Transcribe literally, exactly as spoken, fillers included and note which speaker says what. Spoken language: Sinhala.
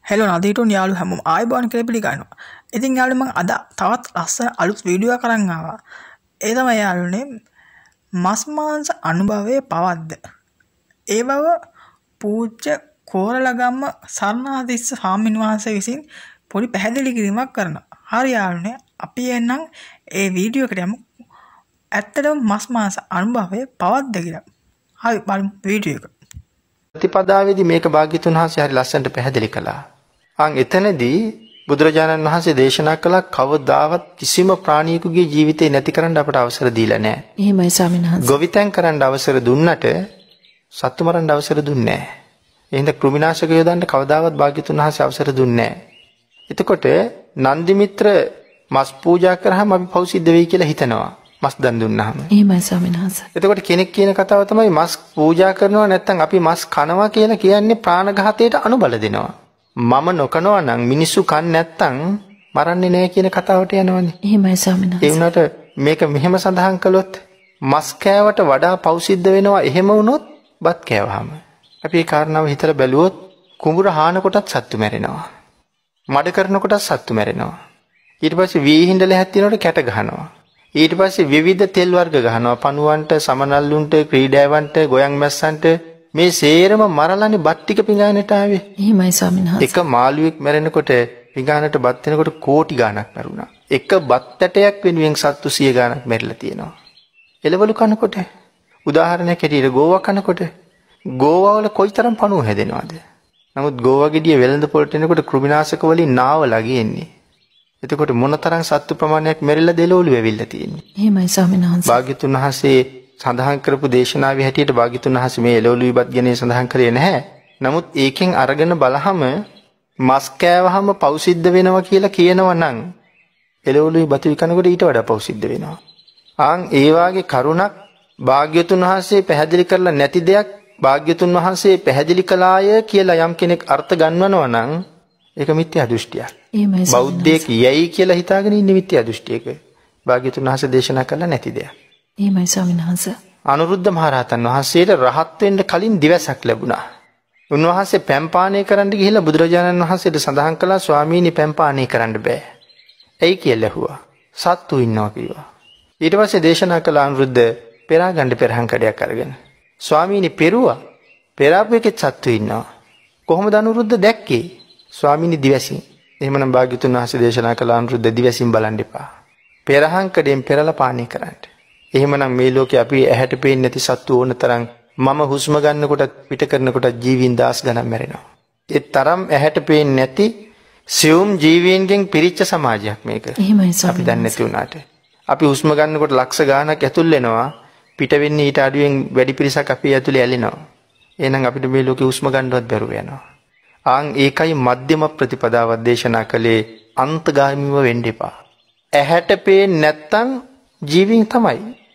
Speaker 1: හෙලෝ නදීටුන් යාළු හැමෝම ආයිබෝන් කියලා පිළිගන්නවා. ඉතින් යාළු මම අද තවත් ලස්සන අලුත් වීඩියෝ එකක් අරන් ආවා. ඒ තමයි යාළුනේ මස් මාංශ අනුභවයේ පවද්ද. ඒ බව පූජ්‍ය කෝරළගම්ම සරණාතිස්ස ස්වාමීන් වහන්සේ විසින් පොඩි පැහැදිලි කිරීමක් කරනවා. හරි යාළුනේ අපි එන්නම් ඒ වීඩියෝ එකට යමු. ඇත්තටම මස් මාංශ අනුභවයේ පවද්ද කියලා. හරි බලමු වීඩියෝ එක.
Speaker 2: ප්‍රතිපදාවේදී මේක භාග්‍යතුන් වහන්සේ හරි ලස්සනට පැහැදිලි කළා. අන් එතනදී බුදුරජාණන් වහන්සේ දේශනා කළ කවදාවත් කිසිම ප්‍රාණියෙකුගේ ජීවිතේ නැති කරන්න අපට අවසර දීලා නැහැ.
Speaker 3: එහෙමයි ස්වාමීන් වහන්සේ.
Speaker 2: ගොවිතැන් කරන්න අවසර දුන්නට සත්තු මරන්න අවසර දුන්නේ නැහැ. එහෙනම් කෘමිනාශක යොදන්න කවදාවත් භාග්‍යතුන් වහන්සේ අවසර දුන්නේ නැහැ. එතකොට නන්දිමිත්‍ර මස් පූජා කරාම අපි පව් සිද්ධ වෙයි කියලා හිතනවා. මස් දන් දුන්නාම.
Speaker 3: එහෙමයි ස්වාමීන් වහන්සේ.
Speaker 2: එතකොට කෙනෙක් කියන කතාව තමයි මස් පූජා කරනවා නැත්නම් අපි මස් කනවා කියලා කියන්නේ ප්‍රාණඝාතයට අනුබල දෙනවා. මම නොකනවා නම් මිනිස්සු කන් නැත්නම් මරන්නේ නැහැ කියන කතාවට යනවනේ.
Speaker 3: එහෙමයි ස්වාමීන් වහන්සේ.
Speaker 2: ඒ වුණාට මේක මෙහෙම සඳහන් කළොත් මස් කෑවට වඩා පව් සිද්ධ වෙනවා. එහෙම වුණොත් බත් කෑවහම. අපි ඒ කාරණාව හිතලා බැලුවොත් කුඹුර හාන කොටත් සත්තු මැරෙනවා. මඩ කරන කොටත් සත්තු මැරෙනවා. ඊට පස්සේ වී හිඳලා හැත්තිනකොට කැට ගහනවා. ඊට පස්සේ විවිධ තෙල් වර්ග ගහනවා. පණුවන්ට, සමනල්ලුන්ට, ක්‍රීඩාවන්ට, ගොයන් මැස්සන්ට මේ සේරම මරලානේ බත් ටික පිඟානට ආවේ.
Speaker 3: එහෙමයි ස්වාමීන් වහන්සේ.
Speaker 2: එක මාළුවෙක් මැරෙනකොට පිඟානට බත් වෙනකොට කෝටි ගාණක් මැරුණා. එක බත් ඇටයක් වෙනුවෙන් සත්තු සිය ගාණක් මැරිලා තියෙනවා. එළවලු කනකොට උදාහරණයක් හැටියට ගෝවා කනකොට ගෝවා වල කොයිතරම් පණුව හැදෙනවද? නමුත් ගෝවා ගෙඩිය වෙළඳ පොළට එනකොට කෘමිනාශක වලින් නාවලා ගියන්නේ. එතකොට මොනතරම් සත්තු ප්‍රමාණයක් මෙරිලා දෙලෝලු වෙවිලා තියෙන්නේ.
Speaker 3: එහෙමයි ස්වාමීන් වහන්සේ.
Speaker 2: භාග්‍යතුන් වහන්සේ සඳහන් කරපු දේශනාවේ හැටියට භාග්‍යතුන් වහන්සේ මේ එලෝලු විපත් ගැන සඳහන් කරේ නැහැ. නමුත් ඒකෙන් අරගෙන බලහම මස් කෑවහම පව් සිද්ධ වෙනවා කියලා කියනවා නම් එලෝලු විපත් විකනකොට ඊට වඩා පව් සිද්ධ වෙනවා. ආන් ඒ වාගේ කරුණක් භාග්‍යතුන් වහන්සේ පැහැදිලි කරලා නැති දෙයක් භාග්‍යතුන් වහන්සේ පැහැදිලි කළාය කියලා යම් කෙනෙක් අර්ථ ගන්වනවා නම් ඒක මිත්‍යා දෘෂ්ටියක්. බෞද්ධයෙක් යයි කියලා හිතාගෙන ඉන්නේ මිත්‍යා දෘෂ්ටියක. භාග්‍යතුන් වහන්සේ දේශනා කළා නැති දෙයක්.
Speaker 3: එහෙමයි ස්වාමීන් වහන්සේ.
Speaker 2: අනුරුද්ධ මහරහතන් වහන්සේට රහත් වෙන්න කලින් දිවසක් ලැබුණා. උන්වහන්සේ පැන් පානය කරන්න ගිහිල්ලා බුදුරජාණන් වහන්සේට සඳහන් කළා ස්වාමීනි පැන් පානය කරන්න බෑ. ඇයි කියලා ඇහුවා. සත්තු ඉන්නවා කිව්වා. ඊට පස්සේ දේශනා කළ අනුරුද්ධ පෙරා ගන්න පෙරහන් කඩයක් අරගෙන ස්වාමීනි පෙරුවා. පෙරාපු එකෙත් සත්තු ඉන්නවා. කොහොමද අනුරුද්ධ දැක්කේ? ස්වාමීනි දිවසින්. එහෙමනම් භාග්‍යතුන් වහන්සේ දේශනා කළ අනුරුද්ධ දිවසින් බලන්න එපා. පෙරහන් කඩෙන් පෙරලා පානය කරන්න. එහෙමනම් මේ ලෝකේ අපි ඇහැට පේන්නේ නැති සත්තු ඕන තරම් මම හුස්ම ගන්නකොටත් පිට කරනකොටත් ජීවීන් දහස් ගණන් මැරෙනවා. ඒ තරම් ඇහැට පේන්නේ නැති සියුම් ජීවීන්ගෙන් පිරිච්ච සමාජයක් මේක.
Speaker 3: එහෙමයි ස්වාමීන්
Speaker 2: අපි දන්නේ නැති උනාට. අපි හුස්ම ගන්නකොට ලක්ෂ ගාණක් ඇතුල් වෙනවා. පිට වෙන්නේ ඊට අඩුවෙන් වැඩි පිරිසක් අපේ ඇතුලේ ඇලෙනවා. එහෙනම් අපිට මේ ලෝකේ හුස්ම ගන්නවත් බැරුව යනවා. ආන් ඒකයි මධ්‍යම ප්‍රතිපදාවක් දේශනා කළේ අන්තගාමීව වෙන්න එපා. ඇහැට පේන්නේ නැත්තම් ජීවීන් තමයි.